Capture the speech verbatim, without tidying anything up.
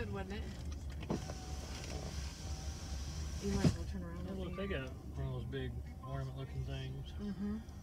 good, wasn't it? You might as well turn around. Oh, look, they got one of those big ornament looking things. Mm-hmm.